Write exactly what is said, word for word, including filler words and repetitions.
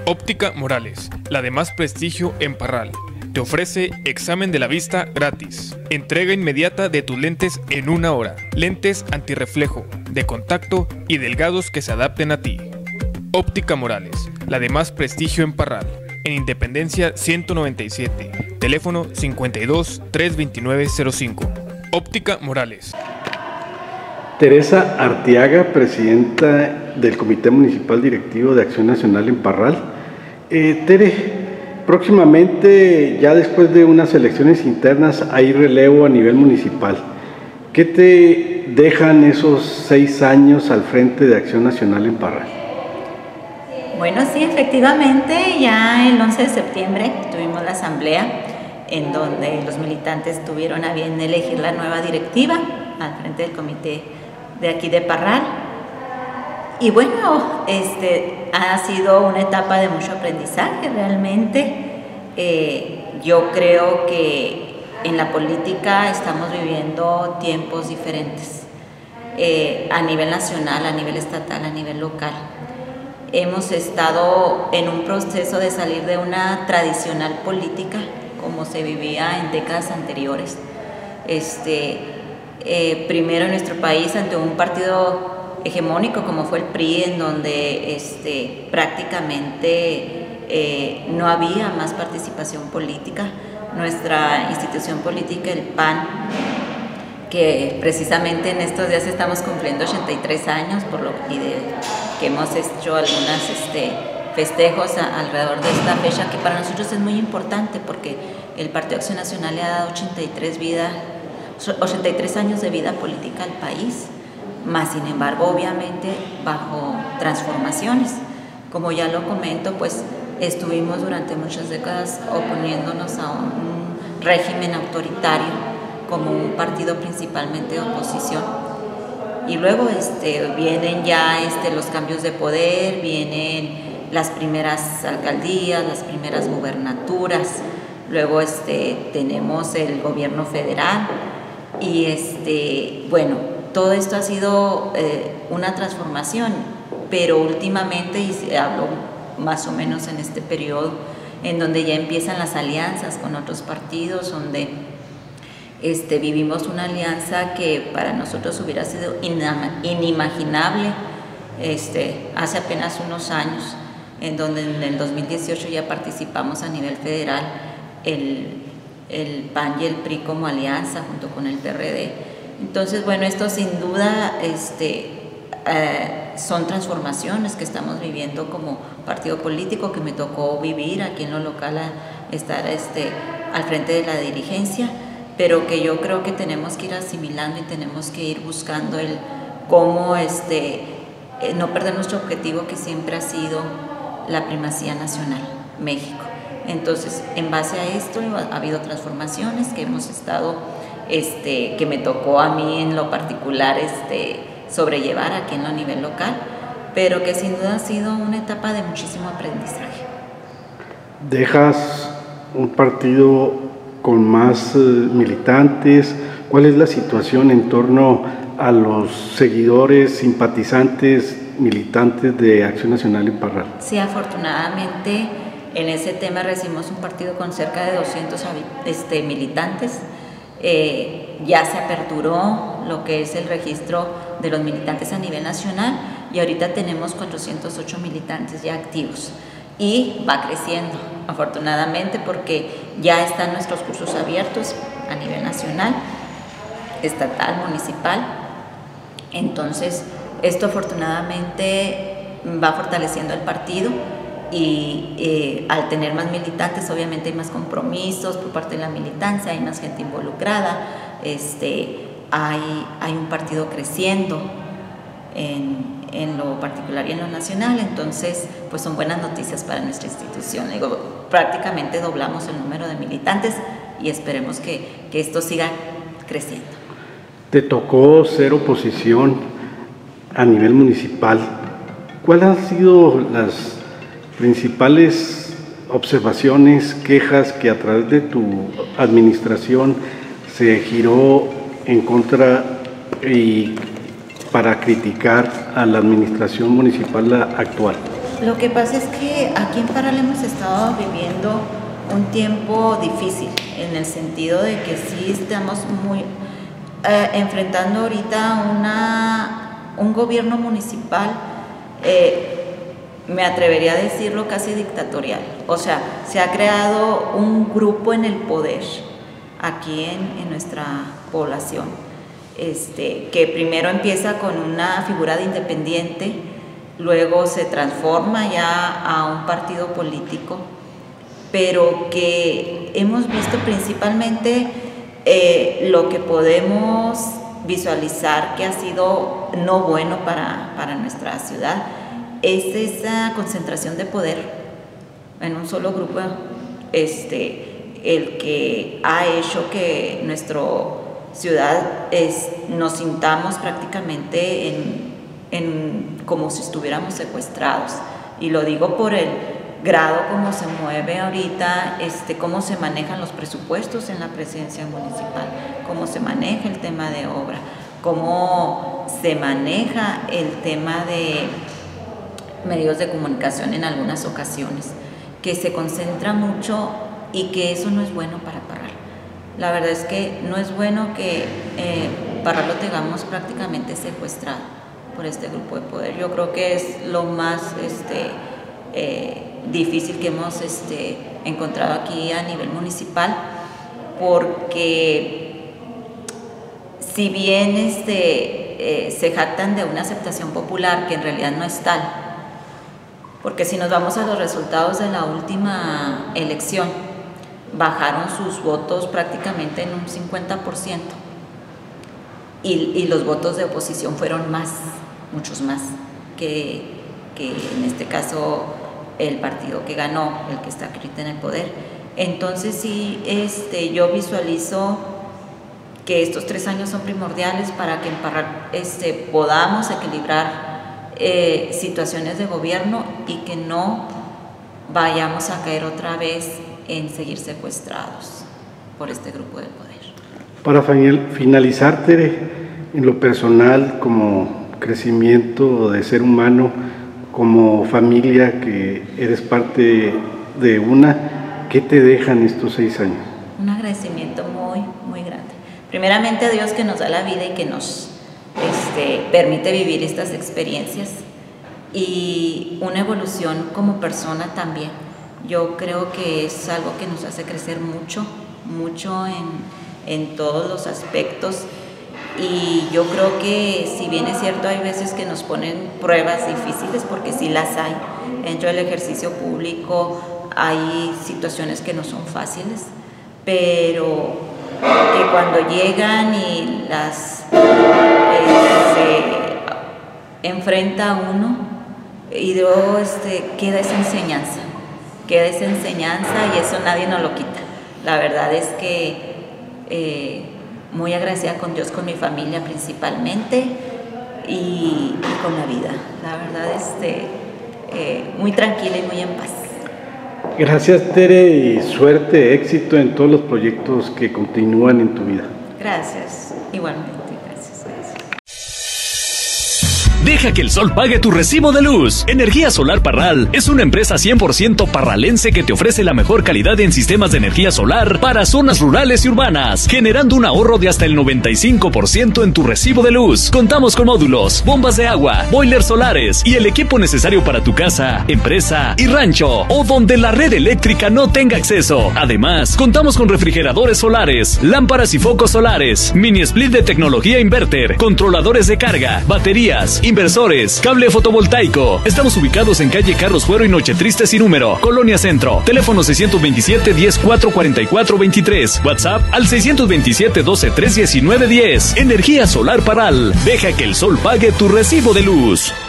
Óptica Morales, la de más prestigio en Parral. Te ofrece examen de la vista gratis. Entrega inmediata de tus lentes en una hora. Lentes antirreflejo, de contacto y delgados que se adapten a ti. Óptica Morales, la de más prestigio en Parral. En Independencia ciento noventa y siete. Teléfono cincuenta y dos, trescientos veintinueve cero cinco. Óptica Morales. Teresa Arteaga, presidenta del Comité Municipal Directivo de Acción Nacional en Parral. Eh, Tere, próximamente, ya después de unas elecciones internas, hay relevo a nivel municipal. ¿Qué te dejan esos seis años al frente de Acción Nacional en Parral? Bueno, sí, efectivamente, ya el once de septiembre tuvimos la asamblea en donde los militantes tuvieron a bien elegir la nueva directiva al frente del comité de aquí de Parral. Y bueno, este, ha sido una etapa de mucho aprendizaje realmente. Eh, yo creo que en la política estamos viviendo tiempos diferentes, eh, a nivel nacional, a nivel estatal, a nivel local. Hemos estado en un proceso de salir de una tradicional política como se vivía en décadas anteriores. Este, eh, primero en nuestro país ante un partido hegemónico como fue el P R I, en donde este, prácticamente eh, no había más participación política. Nuestra institución política, el P A N, que precisamente en estos días estamos cumpliendo ochenta y tres años, por lo y de, que hemos hecho algunos este, festejos a, alrededor de esta fecha, que para nosotros es muy importante porque el Partido Acción Nacional le ha dado ochenta y tres, vida, ochenta y tres años de vida política al país, más sin embargo obviamente bajo transformaciones. Como ya lo comento, pues estuvimos durante muchas décadas oponiéndonos a un régimen autoritario como un partido principalmente de oposición, y luego este, vienen ya este, los cambios de poder, vienen las primeras alcaldías, las primeras gubernaturas, luego este, tenemos el gobierno federal y este, bueno, todo esto ha sido eh, una transformación, pero últimamente, y se habló más o menos en este periodo, en donde ya empiezan las alianzas con otros partidos, donde Este, vivimos una alianza que para nosotros hubiera sido inimaginable este, hace apenas unos años, en donde en el dos mil dieciocho ya participamos a nivel federal el, el P A N y el P R I como alianza junto con el P R D. Entonces, bueno, esto sin duda este, eh, son transformaciones que estamos viviendo como partido político, que me tocó vivir aquí en lo local, a estar este, al frente de la dirigencia, pero que yo creo que tenemos que ir asimilando y tenemos que ir buscando el cómo este, eh, no perder nuestro objetivo, que siempre ha sido la primacía nacional, México. Entonces, en base a esto ha habido transformaciones que hemos estado, este, que me tocó a mí en lo particular este, sobrellevar aquí en lo nivel local, pero que sin duda ha sido una etapa de muchísimo aprendizaje. Dejas un partido con más eh, militantes. ¿Cuál es la situación en torno a los seguidores, simpatizantes, militantes de Acción Nacional en Parral? Sí, afortunadamente en ese tema recibimos un partido con cerca de doscientos este, militantes. Eh, ya se aperturó lo que es el registro de los militantes a nivel nacional y ahorita tenemos cuatrocientos ocho militantes ya activos. Y va creciendo, afortunadamente, porque ya están nuestros cursos abiertos a nivel nacional, estatal, municipal. Entonces, esto afortunadamente va fortaleciendo el partido y eh, al tener más militantes, obviamente hay más compromisos por parte de la militancia, hay más gente involucrada, este, hay, hay un partido creciendo en en lo particular y en lo nacional. Entonces pues son buenas noticias para nuestra institución. Digo, prácticamente doblamos el número de militantes y esperemos que, que esto siga creciendo. Te tocó ser oposición a nivel municipal. ¿Cuáles han sido las principales observaciones, quejas que a través de tu administración se giró en contra y para criticar a la administración municipal actual? lo que pasa es que aquí en Parral hemos estado viviendo un tiempo difícil, en el sentido de que sí estamos muy eh, enfrentando ahorita una, un gobierno municipal, eh, me atrevería a decirlo casi dictatorial. O sea, se ha creado un grupo en el poder aquí en, en nuestra población, este, que primero empieza con una figura de independiente, luego se transforma ya a un partido político, pero que hemos visto principalmente eh, lo que podemos visualizar que ha sido no bueno para, para nuestra ciudad, es esa concentración de poder en un solo grupo, este, el que ha hecho que nuestra ciudad es, nos sintamos prácticamente en, en, como si estuviéramos secuestrados. Y lo digo por el grado como se mueve ahorita, este, cómo se manejan los presupuestos en la presidencia municipal, cómo se maneja el tema de obra, cómo se maneja el tema de medios de comunicación en algunas ocasiones, que se concentra mucho y que eso no es bueno para Parral. La verdad es que no es bueno que eh, Parral lo tengamos prácticamente secuestrado por este grupo de poder. Yo creo que es lo más este, eh, difícil que hemos este, encontrado aquí a nivel municipal, porque si bien este, eh, se jactan de una aceptación popular que en realidad no es tal, porque si nos vamos a los resultados de la última elección, bajaron sus votos prácticamente en un cincuenta por ciento y, y los votos de oposición fueron más, muchos más que, que en este caso el partido que ganó, el que está ahorita en el poder. Entonces sí, este, yo visualizo que estos tres años son primordiales para que en Parral este, podamos equilibrar eh, situaciones de gobierno y que no vayamos a caer otra vez en seguir secuestrados por este grupo de poder. Para finalizar, Tere, en lo personal, como crecimiento de ser humano, como familia que eres parte de una, ¿qué te dejan estos seis años? Un agradecimiento muy, muy grande. Primeramente a Dios, que nos da la vida y que nos este, permite vivir estas experiencias, y una evolución como persona también. Yo creo que es algo que nos hace crecer mucho, mucho en, en todos los aspectos. Y yo creo que, si bien es cierto, hay veces que nos ponen pruebas difíciles, porque sí las hay. Dentro del ejercicio público hay situaciones que no son fáciles, pero que cuando llegan y las eh, se enfrenta a uno, y luego este, queda esa enseñanza, queda esa enseñanza y eso nadie nos lo quita. La verdad es que eh, muy agradecida con Dios, con mi familia principalmente, y, y con la vida. La verdad, este, eh, muy tranquila y muy en paz. Gracias, Tere, y suerte, éxito en todos los proyectos que continúan en tu vida. Gracias, igualmente. Deja que el sol pague tu recibo de luz. Energía Solar Parral es una empresa cien por ciento parralense que te ofrece la mejor calidad en sistemas de energía solar para zonas rurales y urbanas, generando un ahorro de hasta el noventa y cinco por ciento en tu recibo de luz. Contamos con módulos, bombas de agua, boilers solares y el equipo necesario para tu casa, empresa y rancho, o donde la red eléctrica no tenga acceso. Además, contamos con refrigeradores solares, lámparas y focos solares, mini split de tecnología inverter, controladores de carga, baterías, inversores, cable fotovoltaico. Estamos ubicados en calle Carlos Fuero y Noche Triste sin número, Colonia Centro. Teléfono seiscientos veintisiete, diez, cuatro cuarenta y cuatro, veintitrés. WhatsApp al seiscientos veintisiete, doce, tres, diecinueve, diez. Energía Solar Parral. Deja que el sol pague tu recibo de luz.